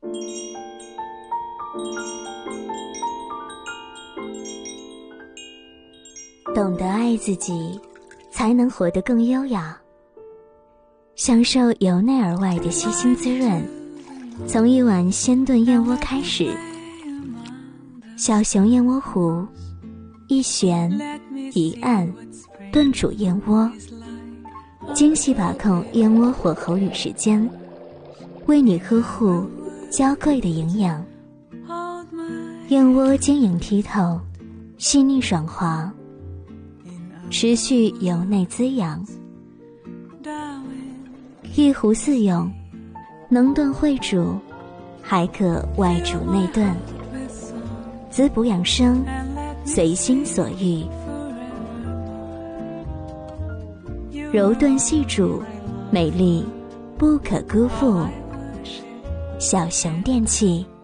懂得爱自己，才能活得更优雅。享受由内而外的悉心滋润，从一碗鲜炖燕窝开始。小熊燕窝壶，一悬一按，炖煮燕窝，精细把控燕窝火候与时间，为你呵护娇贵的营养。燕窝晶莹剔透，细腻爽滑，持续由内滋养。一壶四用，能炖会煮，还可外煮内炖，滋补养生，随心所欲。柔炖细煮，美丽不可辜负。小熊电器。